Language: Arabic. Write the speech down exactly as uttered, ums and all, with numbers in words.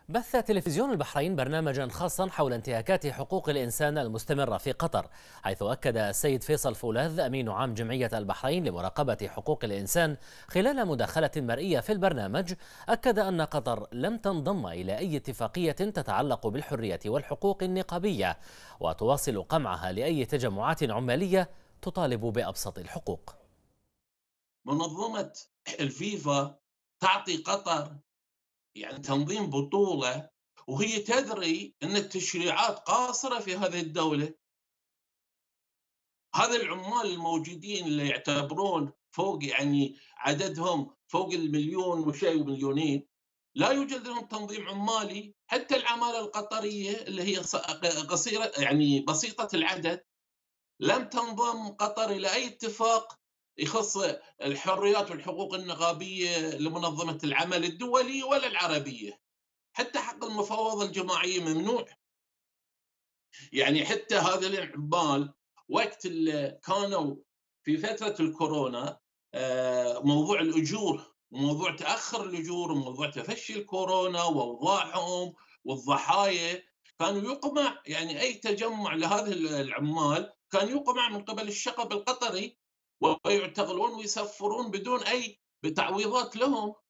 بث تلفزيون البحرين برنامجا خاصا حول انتهاكات حقوق الإنسان المستمرة في قطر، حيث أكد السيد فيصل فولاذ أمين عام جمعية البحرين لمراقبة حقوق الإنسان خلال مداخلة مرئية في البرنامج، أكد أن قطر لم تنضم إلى أي اتفاقية تتعلق بالحرية والحقوق النقابية، وتواصل قمعها لأي تجمعات عمالية تطالب بأبسط الحقوق. منظمة الفيفا تعطي قطر يعني تنظيم بطولة، وهي تدري أن التشريعات قاصرة في هذه الدولة. هذا العمال الموجودين اللي يعتبرون فوق يعني عددهم فوق المليون وشيء ومليونين، لا يوجد لهم تنظيم عمالي. حتى العمالة القطرية اللي هي ص- قصيرة يعني بسيطة العدد، لم تنضم قطر إلى أي اتفاق يخص الحريات والحقوق النقابية لمنظمة العمل الدولي ولا العربية. حتى حق المفاوضة الجماعية ممنوع. يعني حتى هذا العمال وقت اللي كانوا في فترة الكورونا، آه، موضوع الأجور وموضوع تأخر الأجور وموضوع تفشي الكورونا وأوضاعهم والضحايا، كانوا يقمع يعني أي تجمع لهذه العمال كان يقمع من قبل الشقب القطري، ويعتقلون ويسفرون بدون أي تعويضات لهم.